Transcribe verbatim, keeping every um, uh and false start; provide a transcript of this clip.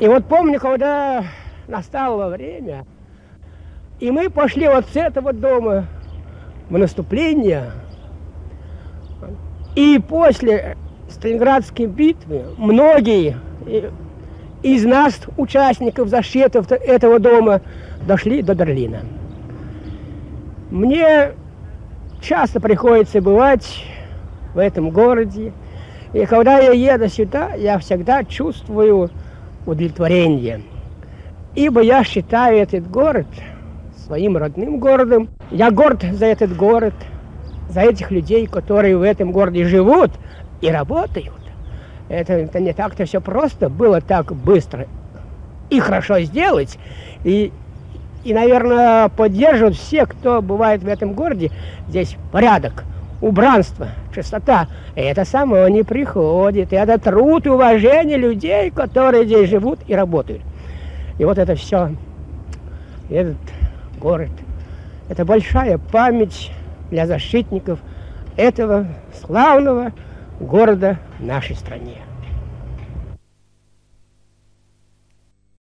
И вот помню, когда настало время, и мы пошли вот с этого дома в наступление, и после Сталинградской битвы многие из нас, участников защиты этого дома, дошли до Берлина. Мне часто приходится бывать в этом городе, и когда я еду сюда, я всегда чувствую удовлетворение, ибо я считаю этот город своим родным городом. Я горд за этот город, за этих людей, которые в этом городе живут и работают. Это, это не так-то все просто было так быстро и хорошо сделать. И, и, наверное, поддерживают все, кто бывает в этом городе. Здесь порядок, убранство, чистота. И это само не приходит. И это труд и уважение людей, которые здесь живут и работают. И вот это все, этот город, это большая память для защитников этого славного города в нашей стране.